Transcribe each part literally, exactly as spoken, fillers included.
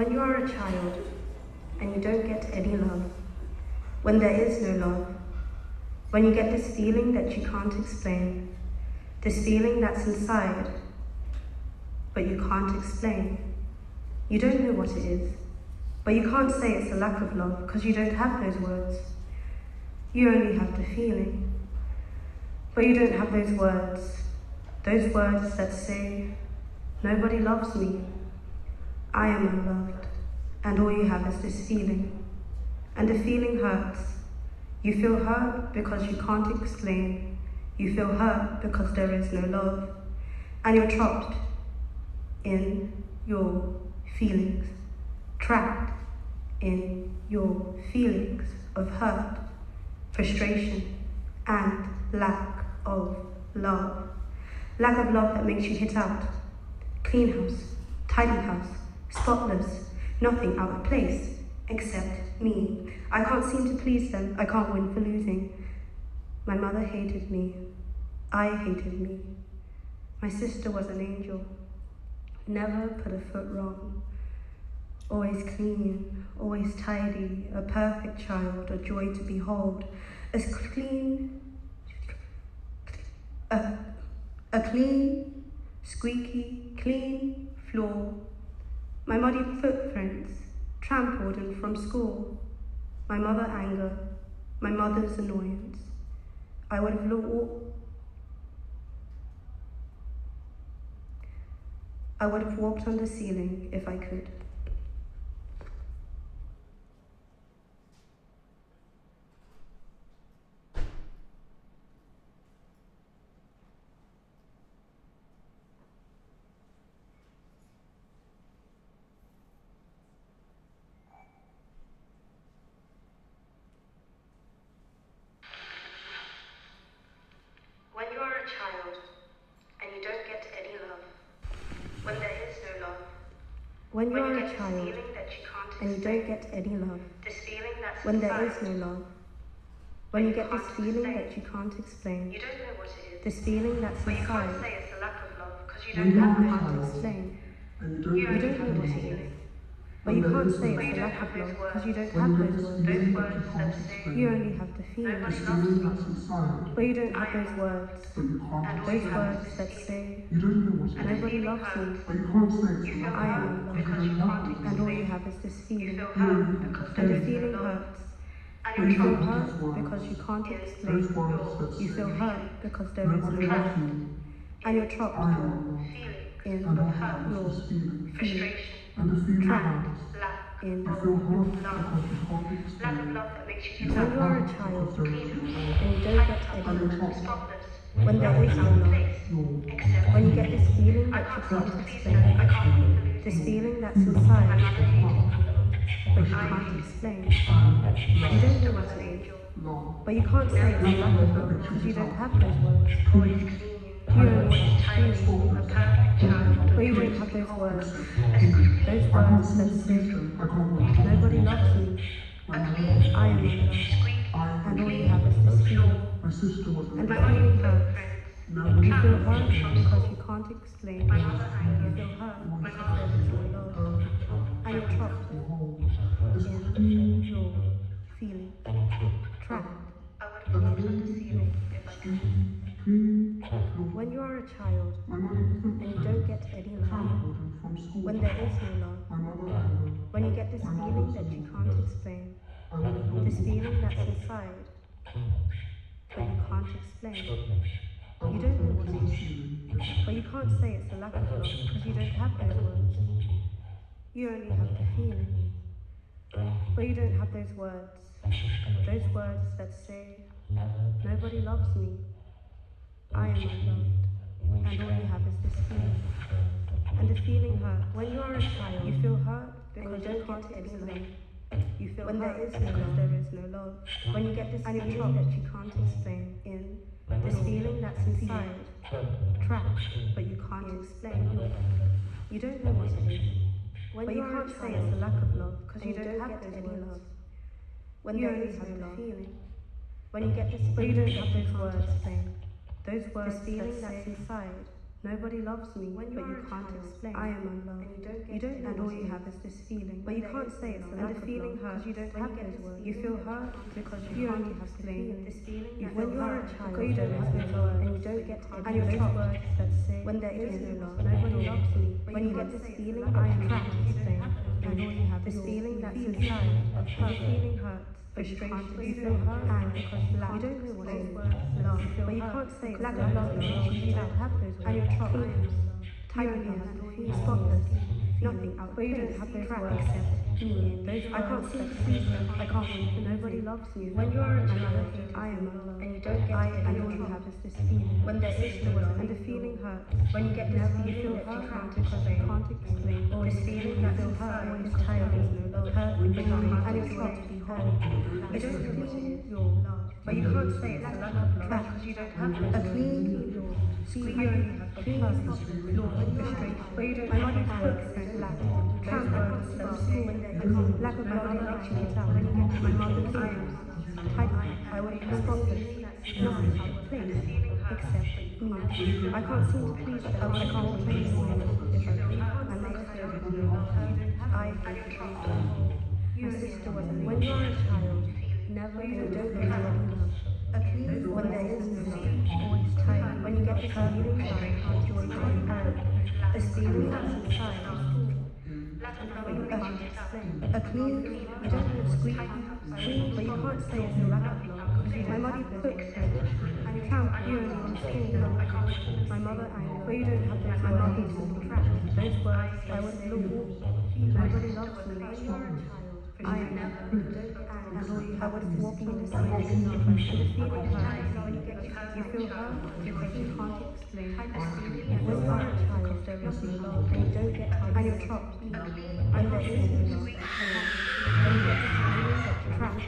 When you are a child and you don't get any love, when there is no love, when you get this feeling that you can't explain, this feeling that's inside, but you can't explain. You don't know what it is, but you can't say it's a lack of love because you don't have those words. You only have the feeling, but you don't have those words, those words that say, nobody loves me, I am unloved, and all you have is this feeling. And the feeling hurts. You feel hurt because you can't explain. You feel hurt because there is no love. And you're trapped in your feelings, trapped in your feelings of hurt, frustration, and lack of love. Lack of love that makes you hit out. Clean house, tidy house, spotless, nothing out of place, except me. I can't seem to please them, I can't win for losing. My mother hated me, I hated me. My sister was an angel, never put a foot wrong. Always clean, always tidy, a perfect child, a joy to behold. As clean, a, a clean, squeaky, clean floor. My muddy footprints, trampled in from school. My mother's anger, my mother's annoyance. I would have walked. I would have walked on the ceiling if I could. When you are a child and you don't get any love, when there is no love, when you are a child and you don't get any love, when there is no love, when you get this feeling that you can't explain, this feeling that's inside, but you can't explain, you don't know what it is. But you can't say it's a lack of love because you don't have those words. Those words that say you only have the feeling. But you don't have those words. Those words that say nobody loves me. I am unloved. And all you have is this feeling. And the feeling hurts. You feel hurt because you can't explain. You feel hurt because there is no love. And you're trapped in your feeling. And the feeling Trapped hurts. in You feel hurt love. because you can't explain. Lack of love that makes you You when feel you are a hurt child because there is and no you don't get any And you're love, trapped. when there is no love, love. when you get this feeling that you can't explain, this feeling that's inside, but you can't explain, you don't know what it is, Love. but you can't say it's a lack of love because you don't have those words. You only have feeling, but you don't have those words. Those words that say, nobody loves me, I am unloved, and all you have is this feeling. My sister was And the feeling hurts. Never You feel hurt because you can't explain. You feel hurt because there is no love. And you're trapped in your feeling. Trapped. When you are a child and you don't get any love, when there is no love, when you get this feeling that you can't explain, this feeling that's inside, but you can't explain, you don't know what it is, but you can't say it's a lack of love because you don't have those words. You only have the feeling, but you don't have those words, those words that say, nobody loves me, I am unloved, and all you have is this feeling. And the feeling hurts. When you are a child, you feel hurt because you don't get any love. You feel when there is no love, there is no love. When you get this feeling that you can't explain, in this feeling that's inside, trapped, but you can't explain. You don't know what it is. When but you can't say it's a lack of love because you don't have any love. When you only have the feeling. When you get this, but you don't have those words. Those words, this feeling that's inside, Nobody loves me, When but you are you a can't child, explain. I I am unloved. and you don't get You don't, any and all love. you have is this feeling, When but you there can't is say no it's love. and And the the feeling feeling hurts. You don't when have you get those this words. feeling You feel that hurt you can't because explain. you You can't only have the explain feeling. this feeling. You that feel when you are a hurt child, because you don't have those words, and you don't get and and you're those trapped. words that say when there is no love, nobody loves me. When you get this feeling, I am trapped. Explain, and all you have this feeling that's inside of her. The feeling hurts, frustration, you feel hurt, and because you don't know what those words love, but you can't say lack of love because you don't have those words, and you're trapped. Tyranny has the feeling, spotless, nothing out, but you don't have those words except me. Those I can't seem to please them. I can't win, for nobody loves me. When you are a My child, mother hates I am unloved, and you don't get I any and all you love. have is this feeling. When there is no love, and the feeling hurts. when you get this Never feeling feel that you hurt can't because you explain. can't explain. Or This this feeling feeling that that's feels hurt inside always because tired there is is no no love. love. Hurt When because you you can't and it's explain. hard to be whole. You It's don't just know what clean it is. your love. But you can't say it's a lack of love because you don't have A those clean words. your You see only have the clean past. your frustration. But you don't My have mother the cooks words. and lack Those tramp words from that school. say that you can't. Lack of my Nobody mother loves actually you. tell when you get my mother cleans. Tight I would spotless. Nothing out of place except me. I can't seem to please them. I can't please them if I could. My mother says I my sister was a when you're a child, never you don't get any love. A clean when there is no love, always tired. When you get this feeling that joy and this feeling that's inside. But you can't explain. A clean, you don't know squeak, clean, but you can't say it's a lack of love. My mother cooks and you can't hear me on school. My mother angry, but you don't have those my mother's little trapped. Those words I would look. Nobody loves me. When you're a child. I am never, and all you have is walking in the same and the feeling hurts when you get you feel hurt because you can't explain. When you are a child, there is no love, and you don't get and you're trapped. And there is no love. When you get this feeling that you're trapped,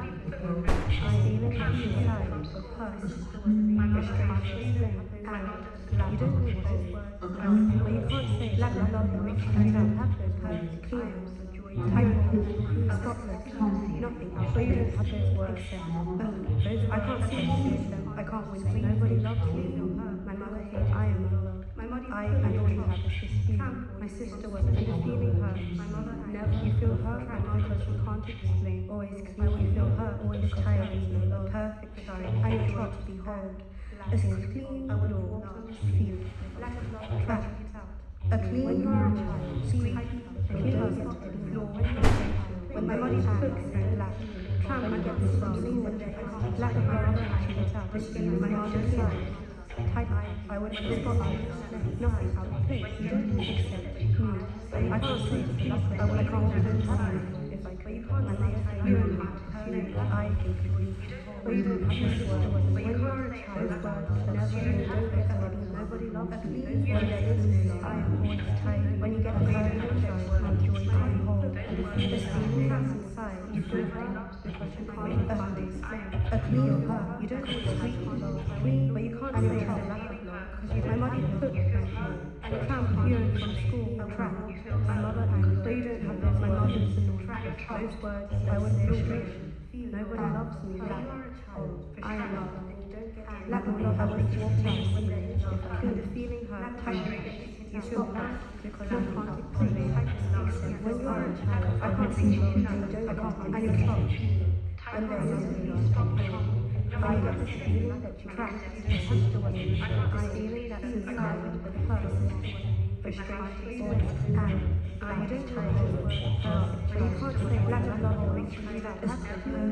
I feeling that inside of hurt, frustration, and you don't know what those words are, but you can't say lack of love that makes you don't have those words. Clean. Tyranny, spotless, nothing else. But you don't have those words except me. Those I can't seem to please them. I can't win. Nobody loves me. My mother hates I am unloved. My mother I and all you have is this feeling. My sister was and the feeling hurt. My mother never you feel hurt because you can't explain. Always clean. You feel hurt. Always tired. No love. Perfect. Sorry. I am taught to be whole. As clean. I would walk. Feel. Trapped. A clean child. See. When my body cooks and lack, tramp I get this feeling when there is lack of my mother actually gets out. This feeling my mother's side. Tight eye, I would respond nothing out of place. You don't accept me. I can't say to please, I would I can't even see if I could. You can't my mother say you don't have to feel I hate you. But you don't have this word. When you're a child, those words never you don't get ready. Nobody loves me. When there is no love, I am always tired. When you get a feeling of joy and joy I hold. This feeling that's inside, you feel hurt because you can't explain. A clean heart, you don't know what sweet love, clean, but you can't say it's a lack of love because you don't. My mother cooked and you can't hear it from school. Trapped. My mother angry, but you don't have those. My mother's little trapped. Those words, I would frustration. Nobody loves me. Lack. I am loved. Lack of love, I would walk in the feeling hurt, tight. You feel hurt because I can't explain. When you are a child, I can't see you and you don't I can't and you're trapped. And there is no love. I get this feeling that you're trapped. Your sister was this feeling that's inside of the person. Frustration, and I don't try to work, but you can't say lack of love or makes you do that. That's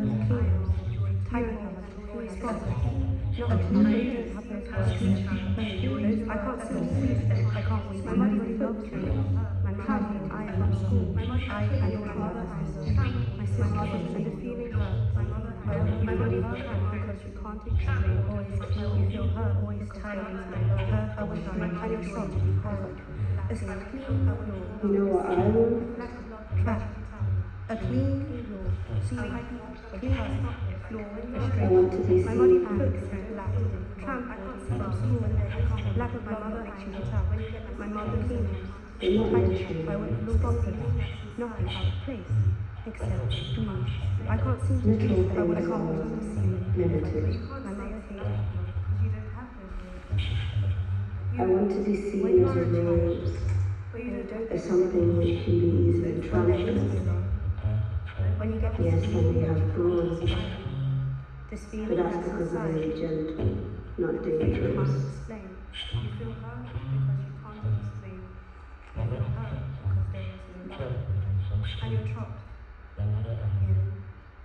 clean, tight, spotless. Not a clean, you don't have those words. I can't see please them. I can't wait. My mother loves me. My mother, I am from school. I and your mother, my sister, and the feeling hurt. My mother, my mother hurt because you can't explain. Always feel, you feel hurt, always tired. Hurt, I was like, and you're shocked to be hurt. It's a clean, You know what I want? trapped. A clean floor, see, clean floor, I want to be my body seen. cooks and lack, trampled from school and there, lack of my mother actually gets out. My mother cleans, tight, I would look spotless, nothing out of place, except me. I can't seem to Little do I would I things can't are wait to see. limited. My mother hated because you don't have those words. You, I want to be when seen you as are a a child, rose, but you don't as get something which can be easily when there is trampled. no love. When you get this Yes, I feeling may that have you can't thorns, explain, this but feeling that's that's because I'm very inside, gentle, not but you can't dangerous. explain. You feel hurt because you can't explain. You feel hurt because there is no love. And you're trapped in your feelings,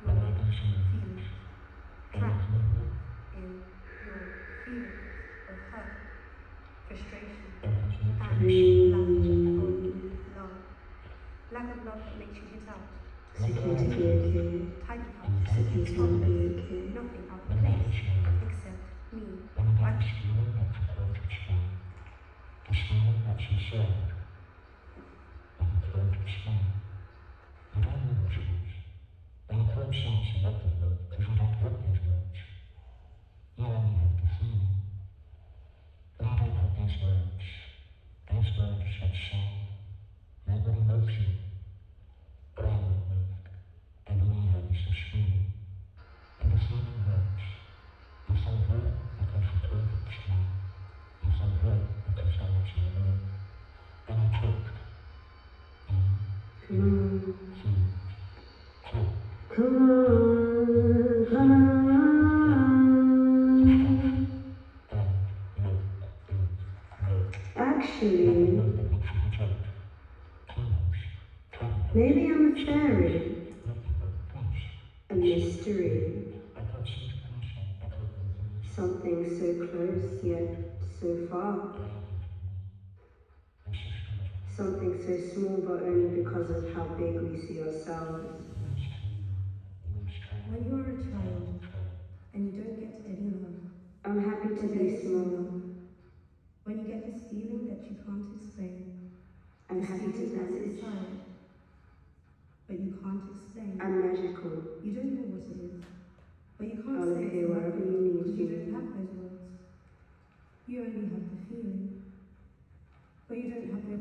trapped in your feelings of hurt, frustration, and lack of love. Lack of love that makes you hit out. It's okay to be okay. Tidy up. It's okay to not be okay. Nothing out of place except me. I Come on, come on. Actually, maybe I'm a fairy, a mystery, something so close yet so far, something so small but only because of how big we see ourselves. When you are a child and you don't get any love, I'm happy to be small. when you get this feeling that you can't explain, I'm this happy to feeling that's vanish. inside, but you can't explain. I'm magical. You don't know what it is, but you can't I'll say appear it's wherever love you need because you me. don't have those words. You only have the feeling, but you don't have the.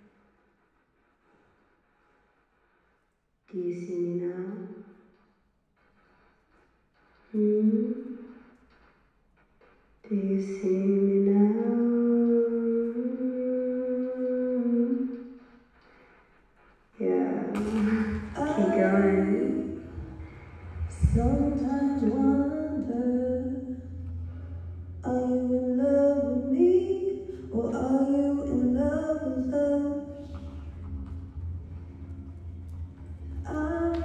Do you see me now? Hmm? Do you see me now? Yeah. Keep going. Sometimes wonder, are you in love with me, or are you in love with love? I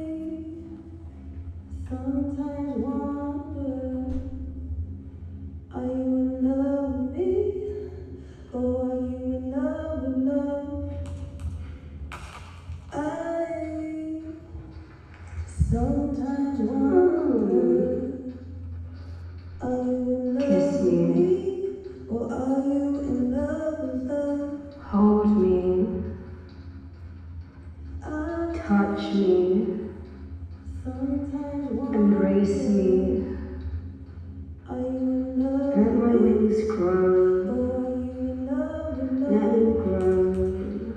sometimes wonder, are you in love with me, or are you in love with love? I sometimes wonder, are you in love Kiss with me. me, or are you in love with love? Hold me. I Touch me. sometimes wonder, Embrace me. are you in love Let my with me, wings grow. or are you in love with Let love? me grow.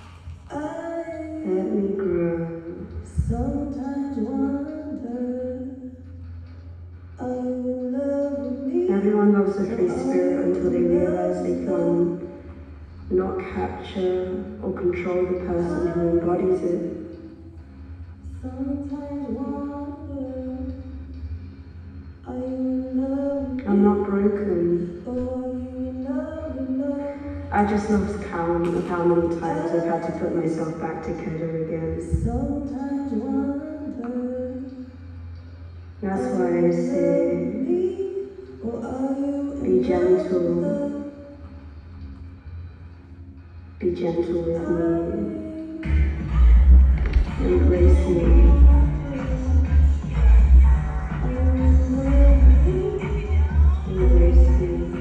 I Let me grow. sometimes wonder, are you in love with me? Everyone loves the free spirit until they realize they can not capture or control the person who embodies it. Sometimes wonder, are you in love with I'm me, not broken. or are you in love with love? I just lost count of how many times I've had to put myself back together again. Sometimes wonder, That's why I say, me, or are you be in gentle. love with love? Be gentle with me. Embrace me. Embrace me.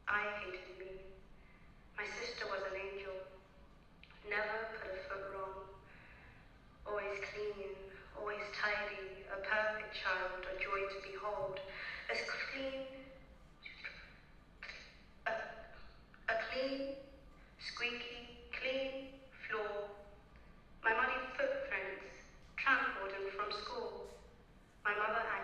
I hated me. My sister was an angel, never put a foot wrong, always clean, always tidy, a perfect child, a joy to behold, as clean, a, a clean, squeaky, clean floor, my muddy footprints trampled in from school, my mother acted.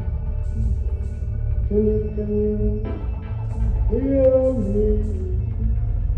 Can you, can you hear me?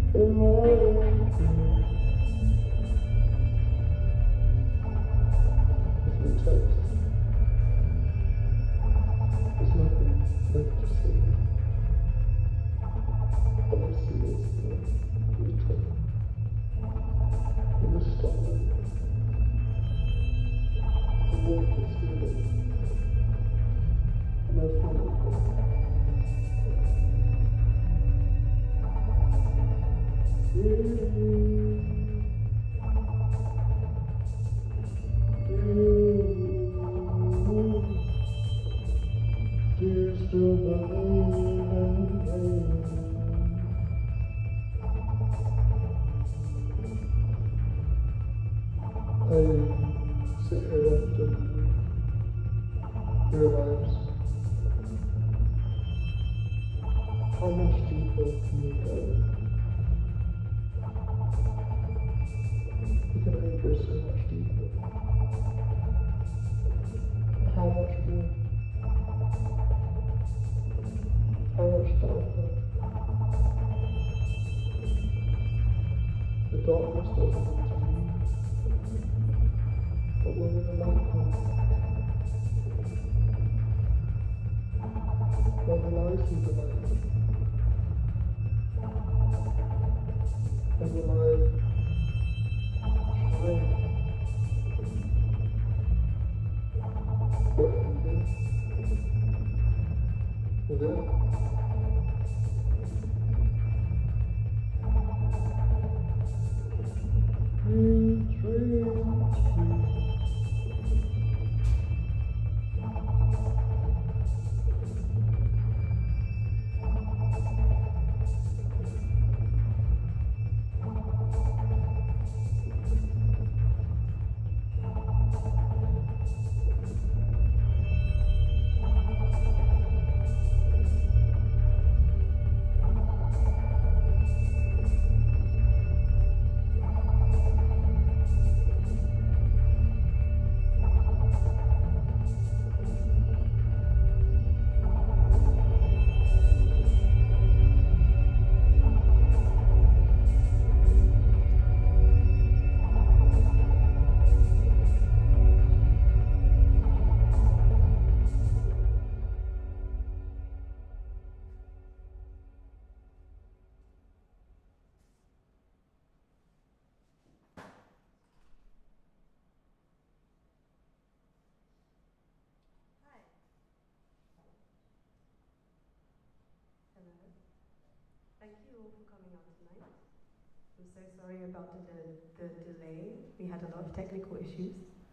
Thank you all for coming out tonight. I'm so sorry about the, the delay. We had a lot of technical issues.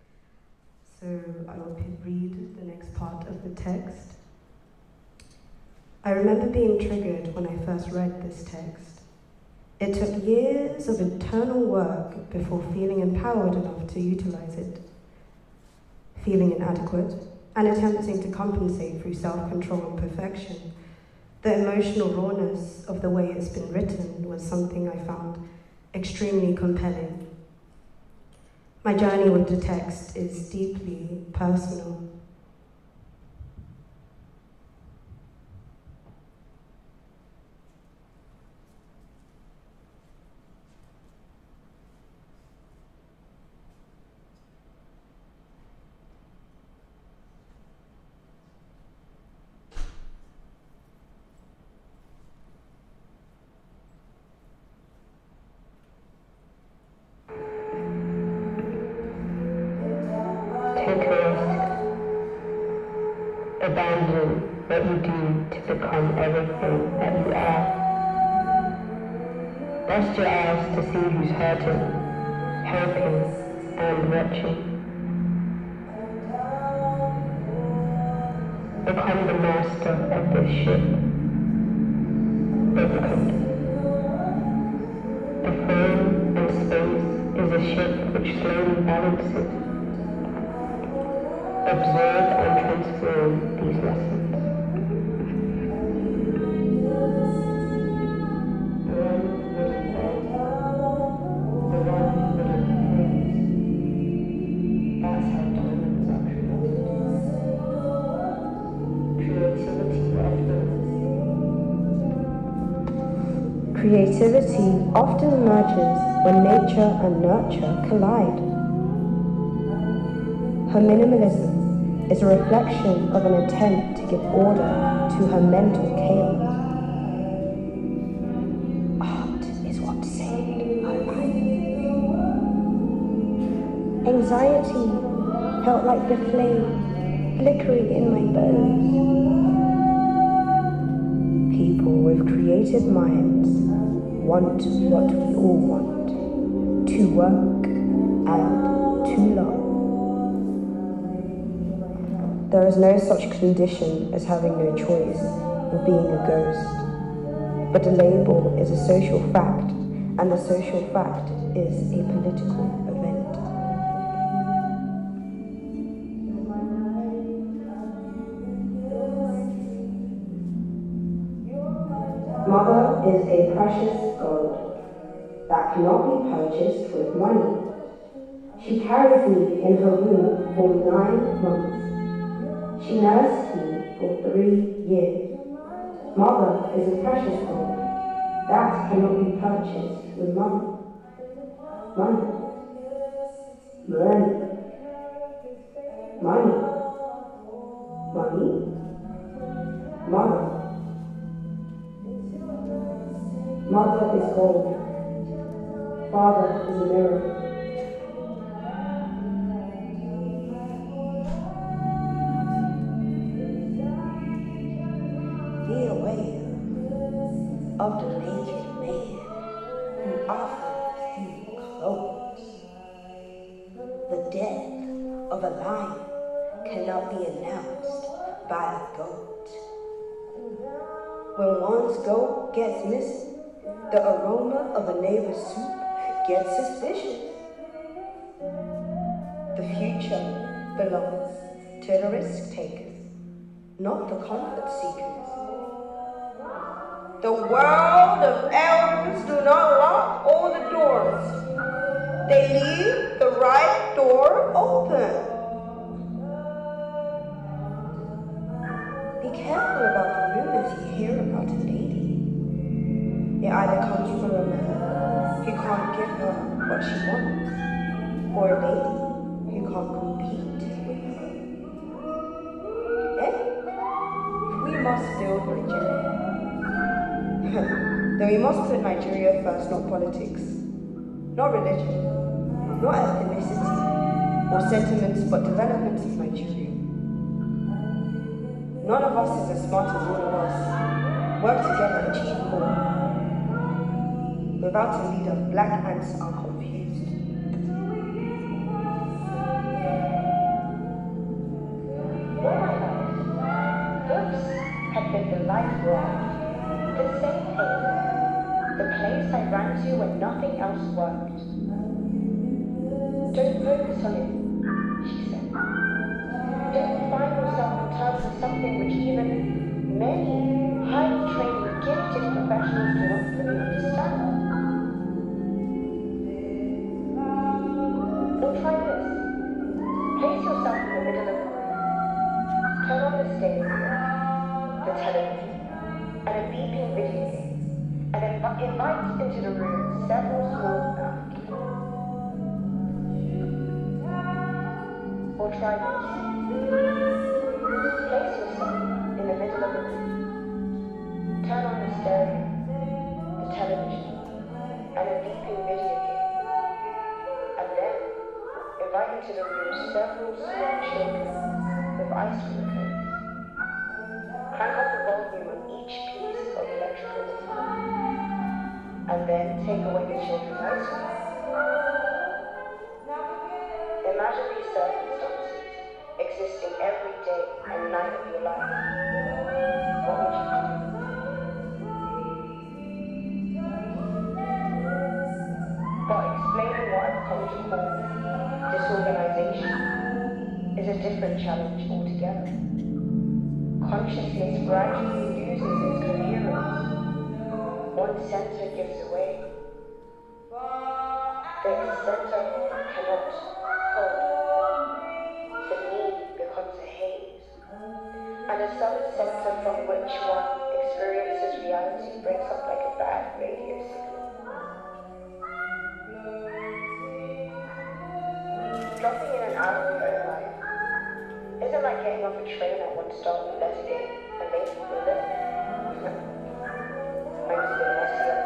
So I will read the next part of the text. I remember being triggered when I first read this text. It took years of internal work before feeling empowered enough to utilize it. Feeling inadequate and attempting to compensate through self-control and perfection. The emotional rawness of the way it's been written was something I found extremely compelling. My journey with the text is deeply personal. Abandon what you do to become everything that you are. Rest your eyes to see who's hurting, hoping, and watching. Become the master of this ship. Opened. The form and space is a ship which slowly balances. Observe and transform these lessons. Creativity often emerges when nature and nurture collide. Her minimalism is a reflection of an attempt to give order to her mental chaos. Art is what saved her life. Anxiety felt like the flame flickering in my bones. People with creative minds want what we all want, to work and to love. There is no such condition as having no choice or being a ghost, but a label is a social fact, and the social fact is a political event. Mother is a precious gold that cannot be purchased with money. She carries me in her womb for nine months. She nursed me for three years. Mother is a precious gold that cannot be purchased with money. Money. Money. Money. Money. Mother. Mother is gold. Father is a mirror. Be aware of the naked man who offers you clothes. The death of a lion cannot be announced by a goat. When one's goat gets missing, the aroma of a neighbor's soup gets suspicious. The future belongs to the risk takers, not the comfort seekers. The world of elders do not lock all the doors. They leave the right door open. Be careful about the rumors you hear about a lady. It either comes from a man who can't give her what she wants, or a lady who can't compete with her. Eh? We must build Nigeria. Then we must put Nigeria first, not politics, not religion, not ethnicity, or sentiments, but development of Nigeria. None of us is as smart as all of us. Work together, achieve more. Without a leader, black ants are confused. All my life, books have been the life raft, the safe haven, the place I ran to when nothing else worked. Don't focus on it, she said. Don't find yourself in terms of something which even many highly trained, gifted professionals do not fully understand. Or try this. Place yourself in the middle of the room. Turn on the stereo, the television, and a beeping video game, and inv- invite into the room several small Africans. Or try this. Place yourself in the middle of the room. Turn on the stereo, the television, and a beeping video game, and then invite into the room several small children with ice cream cones. Crank up the volume of each piece of electrical design, and then take away the children's ice cream. Imagine these circumstances existing every day and night of your life. What would you do? But explaining what I've come to call disorganization is a different challenge altogether. Consciousness gradually loses its coherence. One center gives away. The center cannot hold. The me becomes a haze, and a solid center from which one experiences reality breaks up like a bad radio signal. Dropping in and out of your own life isn't like getting off a train at one stop and letting it and basically live. Might be a bit messy